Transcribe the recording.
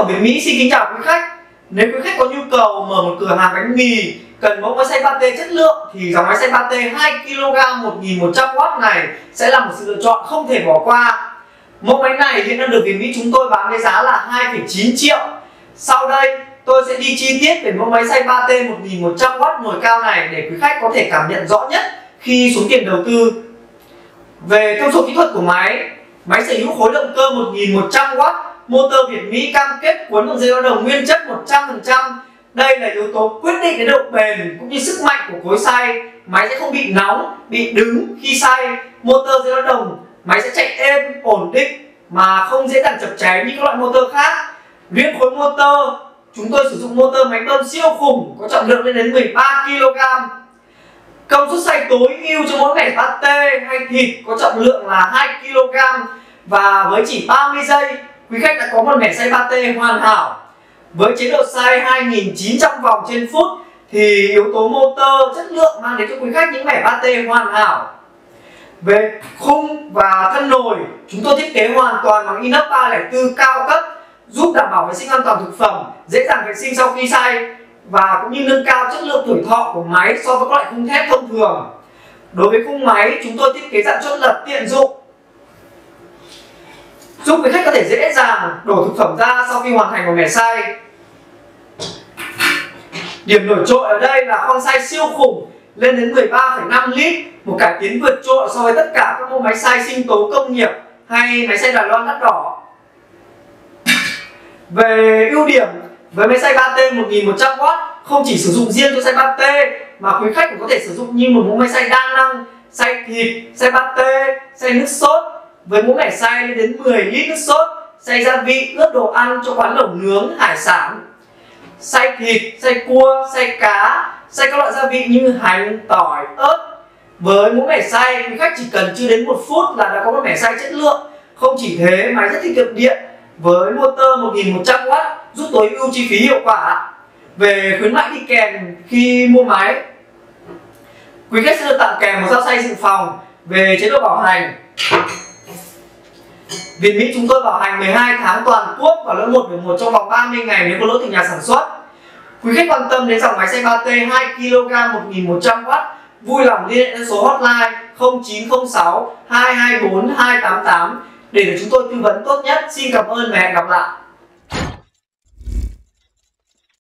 phẩm Việt Mỹ xin kính chào quý khách. Nếu quý khách có nhu cầu mở một cửa hàng bánh mì cần mẫu máy xay pate chất lượng thì dòng máy xay pate 2 kg 1100W này sẽ là một sự lựa chọn không thể bỏ qua. Mẫu máy này hiện đang được Việt Mỹ chúng tôi bán với giá là 2,9 triệu. Sau đây tôi sẽ đi chi tiết về mẫu máy xay pate 1100W nồi cao này để quý khách có thể cảm nhận rõ nhất khi số tiền đầu tư. Về thông số kỹ thuật của máy, máy sở hữu khối động cơ 1100W, motor Việt Mỹ cam kết cuốn bằng dây lao động nguyên chất 100%. Đây là yếu tố quyết định đến độ bền cũng như sức mạnh của cối xay. Máy sẽ không bị nóng, bị đứng khi xay. Motor dây lao động, máy sẽ chạy êm, ổn định mà không dễ dàng chập cháy như các loại motor khác. Riêng khối motor, chúng tôi sử dụng motor máy bơm siêu khủng có trọng lượng lên đến 13 kg. Công suất xay tối ưu cho mỗi mẻ pate hay thịt có trọng lượng là 2 kg và với chỉ 30 giây, quý khách đã có một mẻ xay pate hoàn hảo. Với chế độ xay 2900 vòng trên phút thì yếu tố motor chất lượng mang đến cho quý khách những mẻ pate hoàn hảo. Về khung và thân nồi, chúng tôi thiết kế hoàn toàn bằng inox 304 cao cấp, giúp đảm bảo vệ sinh an toàn thực phẩm, dễ dàng vệ sinh sau khi xay và cũng như nâng cao chất lượng tuổi thọ của máy so với các loại khung thép thông thường. Đối với khung máy, chúng tôi thiết kế dạng chốt lật tiện dụng, giúp quý khách có thể dễ dàng đổ thực phẩm ra sau khi hoàn thành một mẻ xay. Điểm nổi trội ở đây là khoang xay siêu khủng lên đến 13,5 lít, một cải tiến vượt trội so với tất cả các mẫu máy xay sinh tố công nghiệp hay máy xay Đài Loan đắt đỏ. Về ưu điểm, với máy xay pate 1100W không chỉ sử dụng riêng cho xay pate mà quý khách cũng có thể sử dụng như một mẫu máy xay đa năng, xay thịt, xay pate, xay nước sốt với mẫu mẻ xay lên đến 10 lít nước sốt, xay gia vị, ướp đồ ăn cho quán lẩu nướng, hải sản, xay thịt, xay cua, xay cá, xay các loại gia vị như hành, tỏi, ớt. Với mẫu mẻ xay, quý khách chỉ cần chưa đến 1 phút là đã có một mẻ xay chất lượng. Không chỉ thế, máy rất tiết kiệm điện với motor 1100W giúp tối ưu chi phí hiệu quả. Về khuyến mãi đi kèm khi mua máy, quý khách sẽ được tặng kèm một dao xay dự phòng. Về chế độ bảo hành, Việt Mỹ chúng tôi bảo hành 12 tháng toàn quốc và lỗi 1/1 trong vòng 30 ngày nếu có lỗi từ nhà sản xuất. Quý khách quan tâm đến dòng máy xay pate 2 kg 1100W, vui lòng liên hệ đến số hotline 0906 224 288 để được chúng tôi tư vấn tốt nhất. Xin cảm ơn và hẹn gặp lại.